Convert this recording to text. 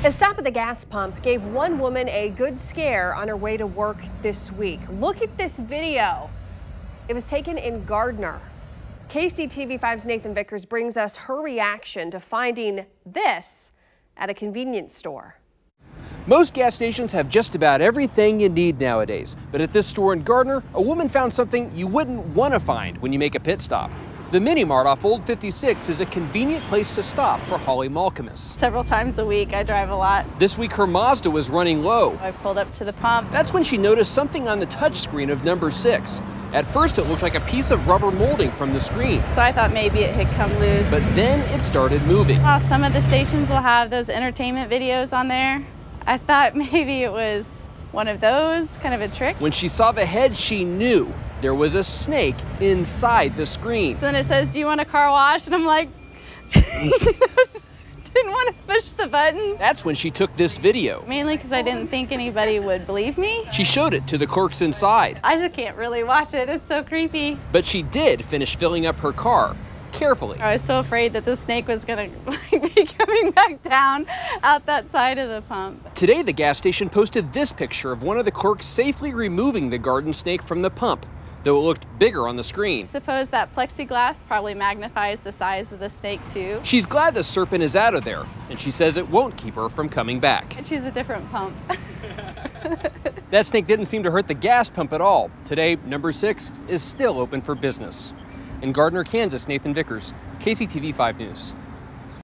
A stop at the gas pump gave one woman a good scare on her way to work this week. Look at this video. It was taken in Gardner. KCTV5's Nathan Vickers brings us her reaction to finding this at a convenience store. Most gas stations have just about everything you need nowadays, but at this store in Gardner, a woman found something you wouldn't want to find when you make a pit stop. The Mini Mart off Old 56 is a convenient place to stop for Holly Malcolmus. Several times a week, I drive a lot. This week her Mazda was running low. I pulled up to the pump. That's when she noticed something on the touchscreen of number 6. At first it looked like a piece of rubber molding from the screen. So I thought maybe it had come loose. But then it started moving. Well, some of the stations will have those entertainment videos on there. I thought maybe it was one of those, kind of a trick. When she saw the head, she knew there was a snake inside the screen. So then it says, "Do you want a car wash?" And I'm like, didn't want to push the button. That's when she took this video. Mainly because I didn't think anybody would believe me. She showed it to the clerks inside. I just can't really watch it. It's so creepy. But she did finish filling up her car, carefully. I was so afraid that the snake was gonna be coming back down out that side of the pump. Today, the gas station posted this picture of one of the clerks safely removing the garden snake from the pump, though it looked bigger on the screen. I suppose that plexiglass probably magnifies the size of the snake too. She's glad the serpent is out of there, and she says it won't keep her from coming back. And she's a different pump. That snake didn't seem to hurt the gas pump at all. Today, number 6 is still open for business. In Gardner, Kansas, Nathan Vickers, KCTV 5 News.